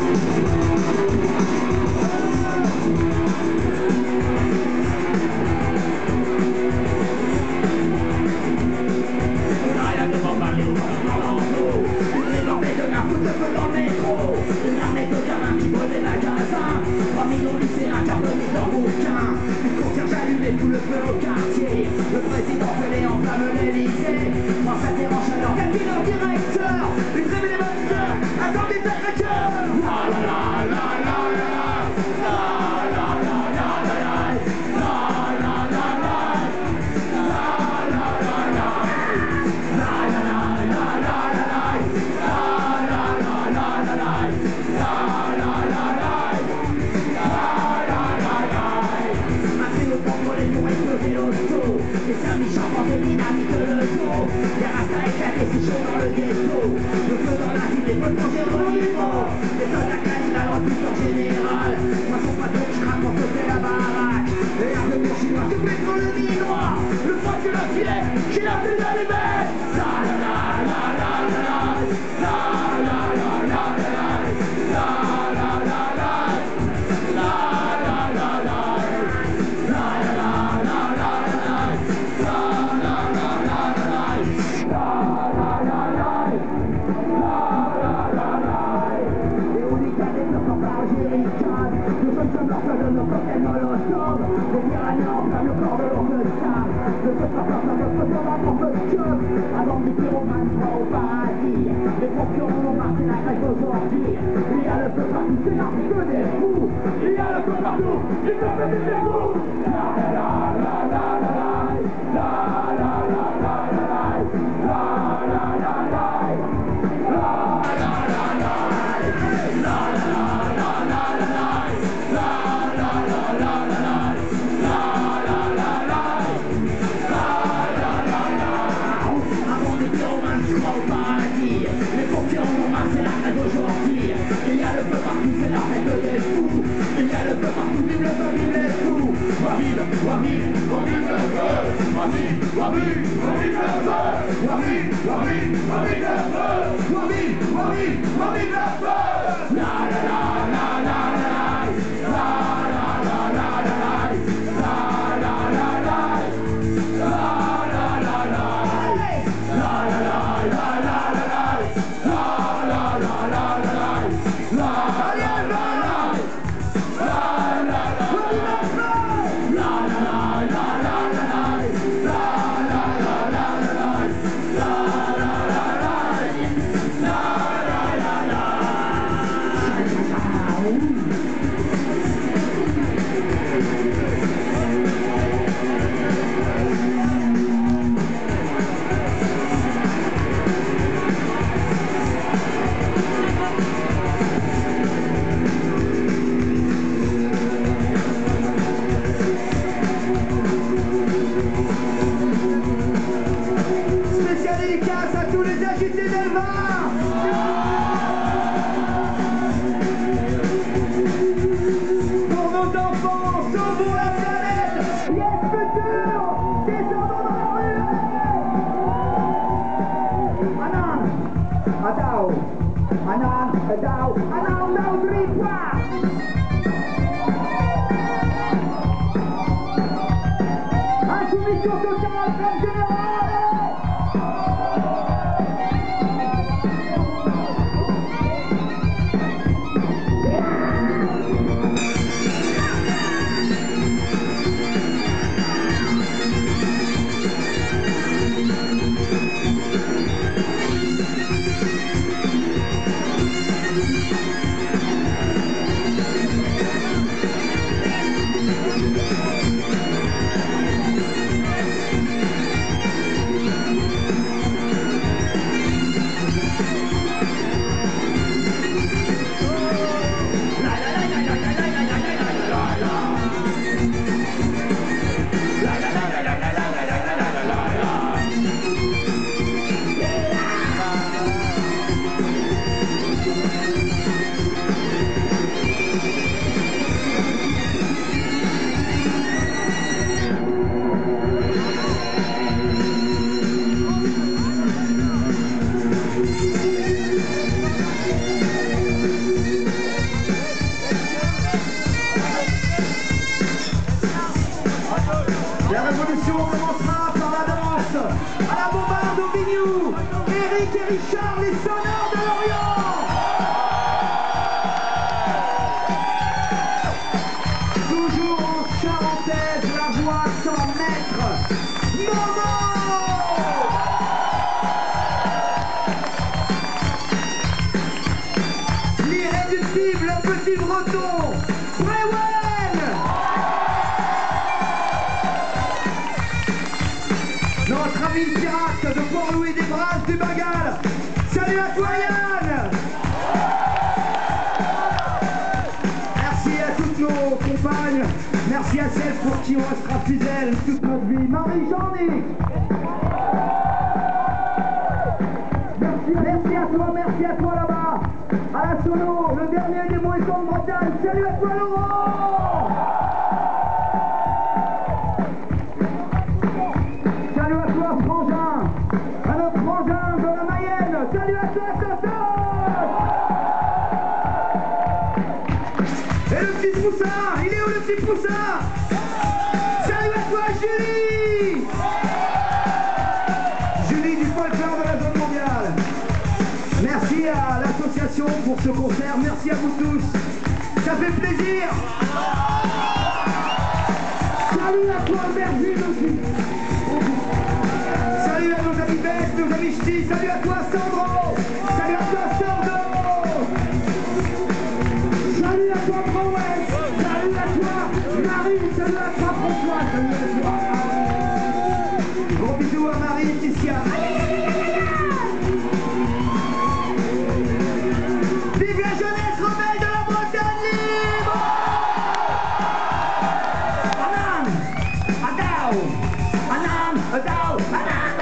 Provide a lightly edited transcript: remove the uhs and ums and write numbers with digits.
Tout le feu au quartier, le président fait enflamme l'Elysée. Moi ça dérange alors, quel est leur directeur? Une révélateur, attendez ta cœur. La la la la la la la la la la la les amis chantent des dynamiques le dos. Les rastas éclatés, c'est chaud dans le ghetto. Le feu dans la ville, les potes manger au niveau. Les soldats cannibales en plus en général. Moi son patron, je crame pour sauter la baraque. Et l'air de mon chinois, tout pétrole le minois. Le poids que le filet, qui l'a plus allumé. La la la la la la la la la la la la la la la. Avant que les pyromanes soient au paradis, les concurrents vont marcher la crèche aujourd'hui. Il y a le feu partout, c'est l'arme que des fous. Il y a le feu partout, il peut faire des fous. La la la la la la la la la la Richard, les sonneurs de Lorient. Toujours en charentaise, la voix sans maître. Momo. L'irréductible petit breton, Brewen. Notre ami pirate de Port-Louis des Brasses du Bengale. Salut à toi Yann. Merci à toutes nos compagnes. Merci à celles pour qui on restera fidèles toute notre vie. Marie-Jeannick. Merci à toi là-bas. À la sono, le dernier des Moissons de Bretagne. Salut à toi Laurent. Salut à toi Frangin. À notre Frangin de la Mayenne. Salut à toi Sassot. Et le petit poussin, il est où le petit poussin? Salut à toi Julie. Julie du folklore de la zone mondiale. Merci à l'association pour ce concert, merci à vous tous. Ça fait plaisir. Salut à toi Bergine aussi. Salut à nos amis Bess, nos amis Ch'tis. Salut à toi Sandro. Salut à toi Sordo. Salut à toi Powell. Salut à toi Marie. Salut à toi François. Salut à toi. Gros bisous à Marie et Ticia. Vive la jeunesse rebelle de la Bretagne libre. Anan, Adao, Anan, Adao, Anan,